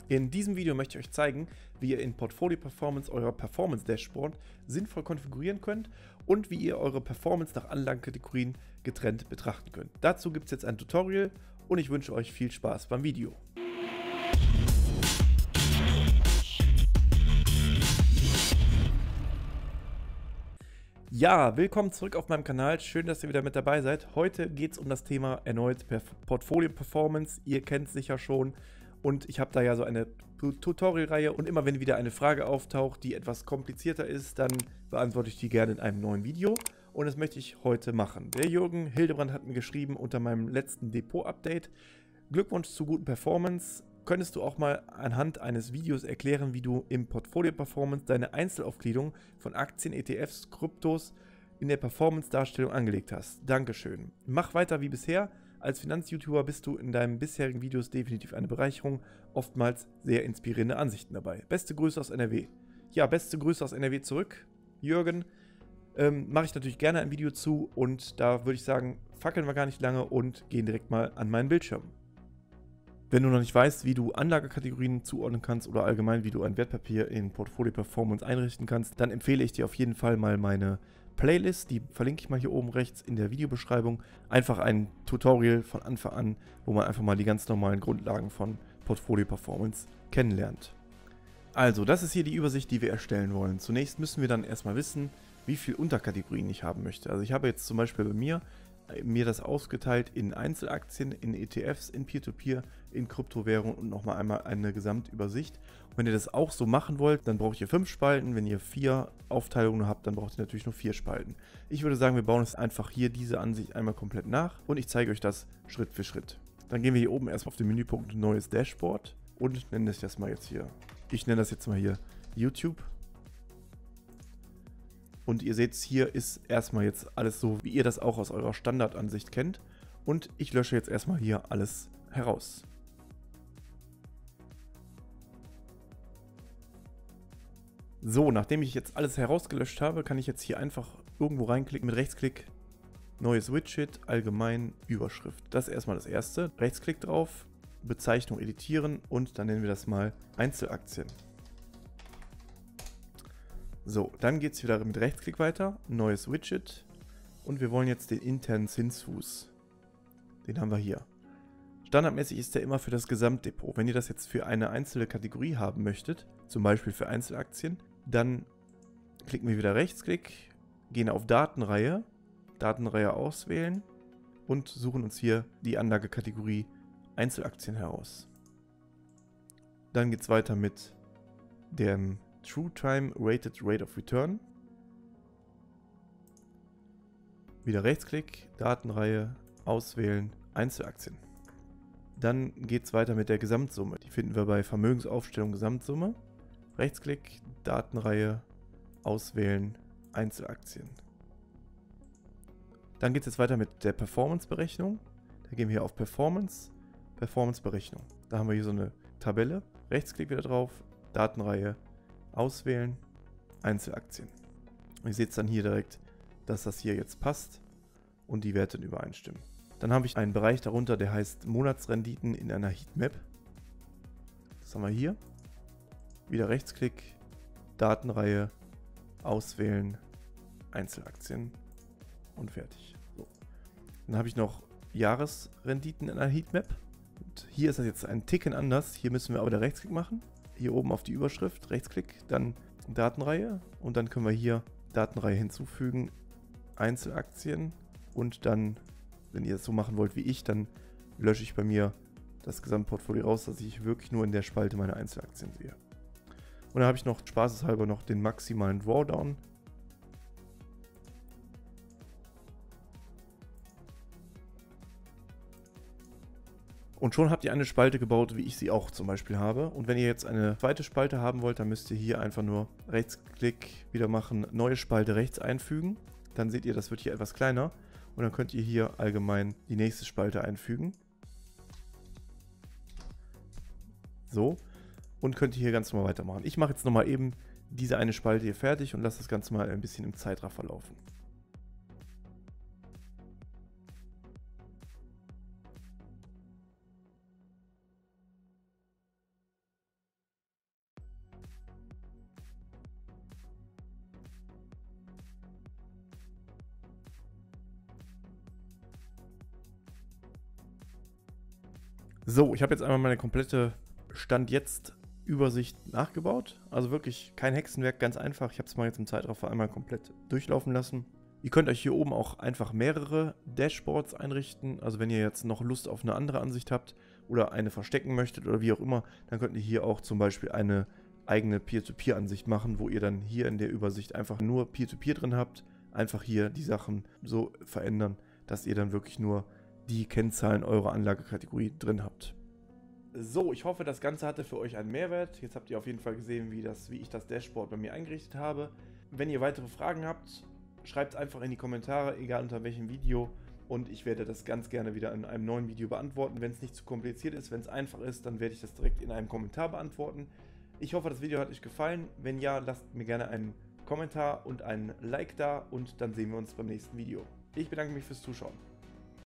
In diesem Video möchte ich euch zeigen, wie ihr in Portfolio Performance euer Performance Dashboard sinnvoll konfigurieren könnt und wie ihr eure Performance nach Anlagenkategorien getrennt betrachten könnt. Dazu gibt es jetzt ein Tutorial und ich wünsche euch viel Spaß beim Video. Ja, willkommen zurück auf meinem Kanal. Schön, dass ihr wieder mit dabei seid. Heute geht es um das Thema erneut Portfolio Performance. Ihr kennt es sicher schon. Und ich habe da ja so eine Tutorial-Reihe und immer wenn wieder eine Frage auftaucht, die etwas komplizierter ist, dann beantworte ich die gerne in einem neuen Video. Und das möchte ich heute machen. Der Jürgen Hildebrand hat mir geschrieben unter meinem letzten Depot-Update: Glückwunsch zur guten Performance. Könntest du auch mal anhand eines Videos erklären, wie du im Portfolio Performance deine Einzelaufgliederung von Aktien, ETFs, Kryptos in der Performance-Darstellung angelegt hast? Dankeschön. Mach weiter wie bisher. Als Finanz-YouTuber bist du in deinen bisherigen Videos definitiv eine Bereicherung. Oftmals sehr inspirierende Ansichten dabei. Beste Grüße aus NRW. Ja, beste Grüße aus NRW zurück, Jürgen. Mache ich natürlich gerne ein Video zu und da würde ich sagen, fackeln wir gar nicht lange und gehen direkt mal an meinen Bildschirm. Wenn du noch nicht weißt, wie du Anlagekategorien zuordnen kannst oder allgemein, wie du ein Wertpapier in Portfolio Performance einrichten kannst, dann empfehle ich dir auf jeden Fall mal meine Playlist, die verlinke ich mal hier oben rechts in der Videobeschreibung. Einfach ein Tutorial von Anfang an, wo man einfach mal die ganz normalen Grundlagen von Portfolio Performance kennenlernt. Also, das ist hier die Übersicht, die wir erstellen wollen. Zunächst müssen wir dann erstmal wissen, wie viele Unterkategorien ich haben möchte. Also ich habe jetzt zum Beispiel bei mir das ausgeteilt in Einzelaktien, in ETFs, in Peer-to-Peer, in Kryptowährungen und nochmal einmal eine Gesamtübersicht. Und wenn ihr das auch so machen wollt, dann braucht ihr 5 Spalten. Wenn ihr 4 Aufteilungen habt, dann braucht ihr natürlich nur 4 Spalten. Ich würde sagen, wir bauen es einfach hier diese Ansicht einmal komplett nach und ich zeige euch das Schritt für Schritt. Dann gehen wir hier oben erstmal auf den Menüpunkt Neues Dashboard und nennen das mal jetzt hier. Ich nenne das jetzt mal hier YouTube. Und ihr seht, hier ist erstmal jetzt alles so, wie ihr das auch aus eurer Standardansicht kennt. Und ich lösche jetzt erstmal hier alles heraus. So, nachdem ich jetzt alles herausgelöscht habe, kann ich jetzt hier einfach irgendwo reinklicken mit Rechtsklick, neues Widget, allgemein, Überschrift. Das ist erstmal das erste. Rechtsklick drauf, Bezeichnung editieren und dann nennen wir das mal Einzelaktien. So, dann geht es wieder mit Rechtsklick weiter, neues Widget und wir wollen jetzt den internen Zinsfuß. Den haben wir hier. Standardmäßig ist der immer für das Gesamtdepot. Wenn ihr das jetzt für eine einzelne Kategorie haben möchtet, zum Beispiel für Einzelaktien, dann klicken wir wieder Rechtsklick, gehen auf Datenreihe, Datenreihe auswählen und suchen uns hier die Anlagekategorie Einzelaktien heraus. Dann geht es weiter mit dem True Time Rated Rate of Return. Wieder Rechtsklick, Datenreihe, auswählen, Einzelaktien. Dann geht es weiter mit der Gesamtsumme. Die finden wir bei Vermögensaufstellung Gesamtsumme. Rechtsklick, Datenreihe, auswählen, Einzelaktien. Dann geht es jetzt weiter mit der Performance-Berechnung. Da gehen wir hier auf Performance, Performance-Berechnung. Da haben wir hier so eine Tabelle. Rechtsklick wieder drauf, Datenreihe, auswählen, Einzelaktien. Und ihr seht dann hier direkt, dass das hier jetzt passt und die Werte übereinstimmen. Dann habe ich einen Bereich darunter, der heißt Monatsrenditen in einer Heatmap. Das haben wir hier. Wieder Rechtsklick, Datenreihe, auswählen, Einzelaktien und fertig. So. Dann habe ich noch Jahresrenditen in einer Heatmap. Und hier ist das jetzt ein Ticken anders. Hier müssen wir aber wieder Rechtsklick machen. Hier oben auf die Überschrift, Rechtsklick, dann Datenreihe und dann können wir hier Datenreihe hinzufügen, Einzelaktien und dann, wenn ihr es so machen wollt wie ich, dann lösche ich bei mir das Gesamtportfolio raus, dass ich wirklich nur in der Spalte meine Einzelaktien sehe. Und dann habe ich noch spaßeshalber noch den maximalen Drawdown. Und schon habt ihr eine Spalte gebaut, wie ich sie auch zum Beispiel habe. Und wenn ihr jetzt eine zweite Spalte haben wollt, dann müsst ihr hier einfach nur Rechtsklick wieder machen, neue Spalte rechts einfügen. Dann seht ihr, das wird hier etwas kleiner. Und dann könnt ihr hier allgemein die nächste Spalte einfügen. So. Und könnt ihr hier ganz normal weitermachen. Ich mache jetzt nochmal eben diese eine Spalte hier fertig und lasse das Ganze mal ein bisschen im Zeitraffer laufen. So, ich habe jetzt einmal meine komplette Stand-Jetzt-Übersicht nachgebaut. Also wirklich kein Hexenwerk, ganz einfach. Ich habe es mal jetzt im Zeitraffer einmal komplett durchlaufen lassen. Ihr könnt euch hier oben auch einfach mehrere Dashboards einrichten. Also wenn ihr jetzt noch Lust auf eine andere Ansicht habt oder eine verstecken möchtet oder wie auch immer, dann könnt ihr hier auch zum Beispiel eine eigene Peer-to-Peer-Ansicht machen, wo ihr dann hier in der Übersicht einfach nur Peer-to-Peer drin habt. Einfach hier die Sachen so verändern, dass ihr dann wirklich nur die Kennzahlen eurer Anlagekategorie drin habt. So, ich hoffe, das Ganze hatte für euch einen Mehrwert. Jetzt habt ihr auf jeden Fall gesehen, wie ich das Dashboard bei mir eingerichtet habe. Wenn ihr weitere Fragen habt, schreibt es einfach in die Kommentare, egal unter welchem Video. Und ich werde das ganz gerne wieder in einem neuen Video beantworten. Wenn es nicht zu kompliziert ist, wenn es einfach ist, dann werde ich das direkt in einem Kommentar beantworten. Ich hoffe, das Video hat euch gefallen. Wenn ja, lasst mir gerne einen Kommentar und ein Like da und dann sehen wir uns beim nächsten Video. Ich bedanke mich fürs Zuschauen.